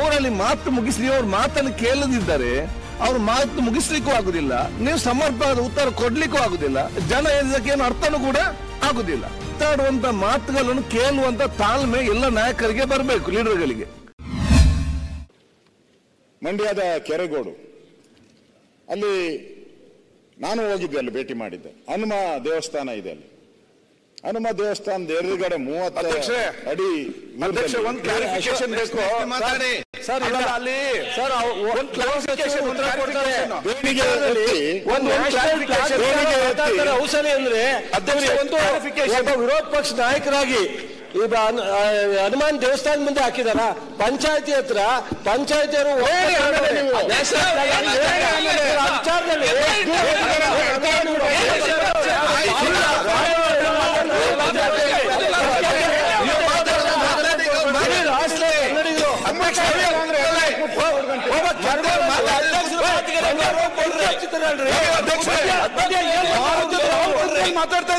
ಅವರಲ್ಲಿ ಮಾತು ಮುಗಿಸ್ಲಿ, ಅವ್ರ ಮಾತನ್ನು ಕೇಳದಿದ್ದರೆ ಅವ್ರ ಮಾತು ಮುಗಿಸ್ಲಿಕ್ಕೂ ಆಗುದಿಲ್ಲ, ನೀವು ಸಮರ್ಪಕವಾದ ಉತ್ತರ ಕೊಡ್ಲಿಕ್ಕೂ ಆಗುದಿಲ್ಲ, ಜನ ಇದಕ್ಕೇನು ಅರ್ಥನೂ ಕೂಡ ಆಗುದಿಲ್ಲ. ಮಾತಾಡುವಂತ ಮಾತುಗಳನ್ನು ಕೇಳುವಂತ ತಾಳ್ಮೆ ಎಲ್ಲ ನಾಯಕರಿಗೆ ಬರಬೇಕು, ಲೀಡರ್ಗಳಿಗೆ. ಮಂಡ್ಯದ ಕೆರೆಗೋಡು ಅಲ್ಲಿ ನಾನು ಹೋಗಿದ್ದೆ, ಅಲ್ಲಿ ಭೇಟಿ ಮಾಡಿದ್ದೆ. ಹನುಮ ದೇವಸ್ಥಾನ ಇದೆ ಅಲ್ಲಿ. ಹನುಮ ದೇವಸ್ಥಾನದ ಎದುರುಗಡೆ 30 ಅಡಿ ಒಂದು ಕ್ಲಾರಿಫಿಕೇಶನ್ ಬೇಕು. ಸರ್ ಅಲ್ಲಿ ಸರ್ ಒಂದು ಕ್ಲಾರಿಫಿಕೇಶನ್ ಔಷಧಿ ಅಂದ್ರೆ ಒಬ್ಬ ವಿರೋಧ ಪಕ್ಷ ನಾಯಕರಾಗಿ ಈಗ ಹನುಮಾನ್ ದೇವಸ್ಥಾನ ಮುಂದೆ ಹಾಕಿದಾರ. ಪಂಚಾಯತಿ ಹತ್ರ ಪಂಚಾಯತಿಯವರು ಮಾತಾಡ್ತಾ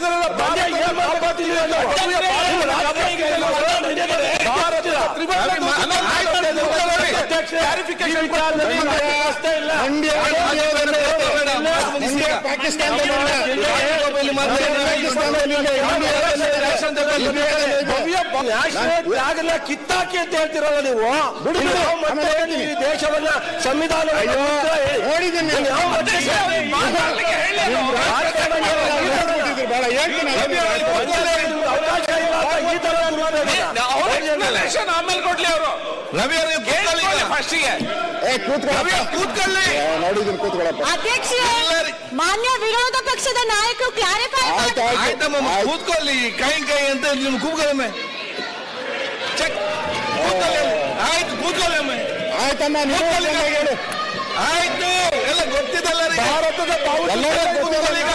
ಕಿತ್ತಾಕಿ ಅಂತ ಹೇಳ್ತಿರಲ್ಲ ನೀವು. ದೇಶವನ್ನ ಸಂವಿಧಾನ ಆಮೇಲೆ ಕೊಡ್ಲಿ ಅವರು. ರವಿ ಮಾನ್ಯ ವಿರೋಧ ಪಕ್ಷದ ನಾಯಕರು ಕ್ಲಾರಿಫೈ ಕೂತ್ಕೊಳ್ಳಿ. ಕೈ ಅಂತ ನಿಮ್ ಕೂತ್ಕೊಳ್ಳಿ. ಆಯ್ತು ಕೂತ್ಕೊಳ್ಳಿ. ಆಯ್ತಮ್ಮ ಆಯ್ತು, ಎಲ್ಲ ಗೊತ್ತಿದ್ದಲ್ಲ. ಭಾರತದ ಈಗ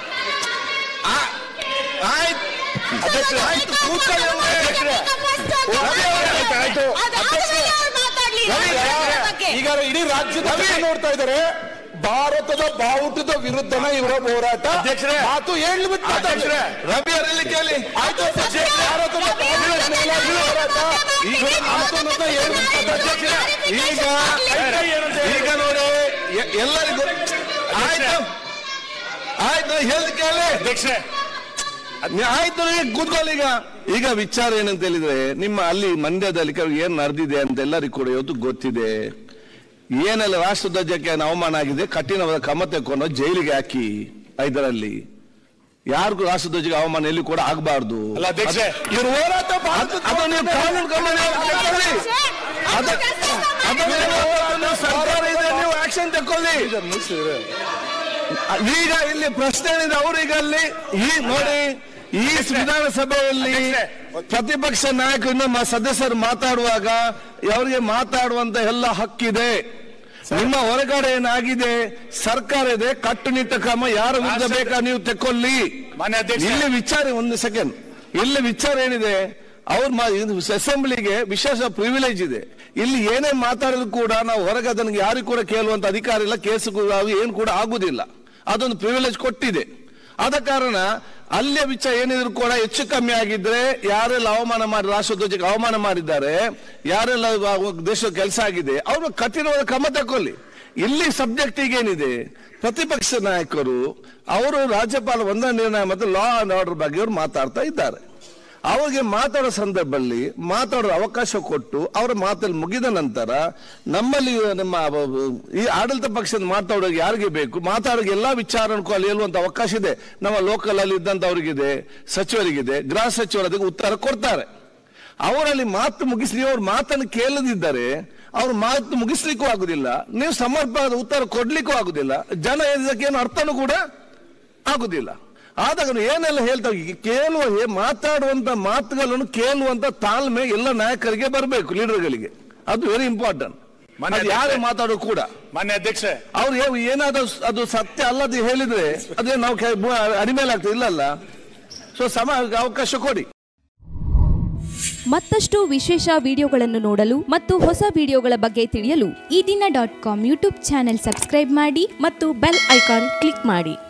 ಆಯ್ತು ಆಯ್ತು ಕೂತ್ಕೊಳ್ಳಿ. ಈಗ ಇಡೀ ರಾಜ್ಯದ ನೋಡ್ತಾ ಇದ್ದಾರೆ. ಭಾರತದ ಬಾವುಟದ ವಿರುದ್ಧನ ಇವರ ಹೋರಾಟ. ಮಾತು ಹೇಳ್ಬಿಟ್ಟು ರವಿ ಅವರಲ್ಲಿ ಕೇಳಿ. ಆಯ್ತು, ಭಾರತದ ಈಗ ನೋಡಿ ಎಲ್ಲರಿಗೂ ಆಯ್ತು ಆಯ್ತು ಹೇಳ್ದು ಕೇಳಿ ಅಧ್ಯಕ್ಷರೇ. ಆಯ್ತು ಕೂತ್ಕೊಳ್ಳಿ. ಈಗ ವಿಚಾರ ಏನಂತ ಹೇಳಿದ್ರೆ, ನಿಮ್ಮ ಅಲ್ಲಿ ಮಂಡ್ಯದಲ್ಲಿ ಏನ್ ನಡೆದಿದೆ ಅಂತ ಎಲ್ಲರಿಗೂ ಕೂಡ ಇವತ್ತು ಗೊತ್ತಿದೆ. ಏನೆಲ್ಲ ರಾಷ್ಟ್ರಧ್ವಜಕ್ಕೆ ಅವಮಾನ ಆಗಿದೆ, ಕಠಿಣವಾದ ಕ್ರಮ ತೆಕ್ಕೊಂಡು ಜೈಲಿಗೆ ಹಾಕಿ. ಇದರಲ್ಲಿ ಯಾರಿಗೂ ರಾಷ್ಟ್ರಧ್ವಜಕ್ಕೆ ಅವಮಾನ ಎಲ್ಲಿ ಕೂಡ ಆಗಬಾರ್ದು. ಇವ್ರ ಹೋರಾಟ ಸರ್ಕಾರ ಇದೆ, ನೀವು ಆಕ್ಷನ್ ತಕೊಳ್ಳಿ. ಈಗ ಇಲ್ಲಿ ಪ್ರಶ್ನೆ ಏನಿದೆ ಅವ್ರೀಗ ಅಲ್ಲಿ ನೋಡಿ ಈ ವಿಧಾನಸಭೆಯಲ್ಲಿ ಪ್ರತಿಪಕ್ಷ ನಾಯಕರು ನಮ್ಮ ಸದಸ್ಯರು ಮಾತಾಡುವಾಗ ಅವರಿಗೆ ಮಾತಾಡುವಂತ ಎಲ್ಲ ಹಕ್ಕಿದೆ. ನಿಮ್ಮ ಹೊರಗಡೆ ಏನಾಗಿದೆ, ಸರ್ಕಾರ ಇದೆ, ಕಟ್ಟುನಿಟ್ಟ ಕ್ರಮ ಯಾರ ವಿರುದ್ಧ ಬೇಕಾ ನೀವು ತೆಕ್ಕೊಳ್ಳಿ. ಇಲ್ಲಿ ವಿಚಾರ ಒಂದು ಸೆಕೆಂಡ್, ಇಲ್ಲಿ ವಿಚಾರ ಏನಿದೆ, ಅವ್ರ ಅಸೆಂಬ್ಲಿಗೆ ವಿಶೇಷ ಪ್ರಿವಿಲೇಜ್ ಇದೆ. ಇಲ್ಲಿ ಏನೇ ಮಾತಾಡಿದ್ರು ಕೂಡ ನಾವು ಹೊರಗೆ ಅದನ್ನು ಯಾರಿಗೂ ಕೂಡ ಕೇಳುವಂತ ಅಧಿಕಾರ ಇಲ್ಲ, ಕೇಸು ಏನು ಕೂಡ ಆಗುದಿಲ್ಲ. ಅದೊಂದು ಪ್ರಿವಿಲೇಜ್ ಕೊಟ್ಟಿದೆ. ಆದ ಕಾರಣ ಅಲ್ಲಿಯ ವಿಚಾರ ಏನಿದ್ರು ಕೂಡ ಹೆಚ್ಚು ಕಮ್ಮಿ ಆಗಿದ್ರೆ, ಯಾರೆಲ್ಲ ಅವಮಾನ ಮಾಡಿ ರಾಷ್ಟ್ರಧ್ವಜಕ್ಕೆ ಅವಮಾನ ಮಾಡಿದ್ದಾರೆ, ಯಾರೆಲ್ಲ ದೇಶದ ಕೆಲಸ ಆಗಿದೆ, ಅವರು ಕಠಿಣವಾದ ಕ್ರಮ ತಕೊಳ್ಳಿ. ಇಲ್ಲಿ ಸಬ್ಜೆಕ್ಟ್ ಈಗೇನಿದೆ, ಪ್ರತಿಪಕ್ಷ ನಾಯಕರು ಅವರು ರಾಜ್ಯಪಾಲ ವಂದನಾ ನಿರ್ಣಯ ಮತ್ತು ಲಾ ಅಂಡ್ ಆರ್ಡರ್ ಬಗ್ಗೆ ಅವರು ಮಾತಾಡ್ತಾ ಇದ್ದಾರೆ. ಅವರಿಗೆ ಮಾತಾಡೋ ಸಂದರ್ಭದಲ್ಲಿ ಮಾತಾಡೋ ಅವಕಾಶ ಕೊಟ್ಟು ಅವರ ಮಾತಲ್ಲಿ ಮುಗಿದ ನಂತರ ನಮ್ಮಲ್ಲಿ ನಮ್ಮ ಈ ಆಡಳಿತ ಪಕ್ಷದ ಮಾತಾಡೋಕೆ ಯಾರಿಗೆ ಬೇಕು, ಮಾತಾಡೋಕೆ ಎಲ್ಲಾ ವಿಚಾರಕ್ಕೂ ಅಲ್ಲಿ ಹೇಳುವಂತ ಅವಕಾಶ ಇದೆ. ನಮ್ಮ ಲೋಕಲ್ ಅಲ್ಲಿ ಇದ್ದಂತವ್ರಿಗಿದೆ, ಸಚಿವರಿಗಿದೆ, ಗೃಹ ಸಚಿವರು ಅದಕ್ಕೆ ಉತ್ತರ ಕೊಡ್ತಾರೆ. ಅವರಲ್ಲಿ ಮಾತು ಮುಗಿಸ್ಲಿ, ಅವ್ರ ಮಾತನ್ನು ಕೇಳದಿದ್ದರೆ ಅವ್ರ ಮಾತು ಮುಗಿಸ್ಲಿಕ್ಕೂ ಆಗುದಿಲ್ಲ, ನೀವು ಸಮರ್ಪಕವಾದ ಉತ್ತರ ಕೊಡ್ಲಿಕ್ಕೂ ಆಗುದಿಲ್ಲ, ಜನ ಇದಕ್ಕೇನು ಅರ್ಥನೂ ಕೂಡ ಆಗುದಿಲ್ಲ. ಆದಾಗ ಏನೆಲ್ಲ ಹೇಳ್ತಾರೆ, ಕೇಳುವ ಮಾತಾಡುವಂತ ಮಾತುಗಳನ್ನು ಕೇಳುವಂತ ತಾಳ್ಮೆ ಎಲ್ಲ ನಾಯಕರಿಗೆ ಬರಬೇಕು, ಲೀಡರ್ಗಳಿಗೆ. ಅದು ವೆರಿ ಇಂಪಾರ್ಟೆಂಟ್. ಯಾರೇ ಮಾತಾಡೋ ಕೂಡ ಮಾನ್ಯ ಅಧ್ಯಕ್ಷ ಅವ್ರು ಏನಾದ್ರೂ ಅದು ಸತ್ಯ ಅಲ್ಲದೆ ಹೇಳಿದ್ರೆ ಅದೇ ನಾವು ಅಡಿಮೇಲಾಗ್ತದೆ, ಇಲ್ಲಲ್ಲ. ಸೊ ಅವಕಾಶ ಕೊಡಿ. ಮತ್ತಷ್ಟು ವಿಶೇಷ ವಿಡಿಯೋಗಳನ್ನು ನೋಡಲು ಮತ್ತು ಹೊಸ ವಿಡಿಯೋಗಳ ಬಗ್ಗೆ ತಿಳಿಯಲು ಈ ದಿನ .com ಯೂಟ್ಯೂಬ್ ಚಾನೆಲ್ ಸಬ್ಸ್ಕ್ರೈಬ್ ಮಾಡಿ ಮತ್ತು ಬೆಲ್ ಐಕಾನ್ ಕ್ಲಿಕ್ ಮಾಡಿ.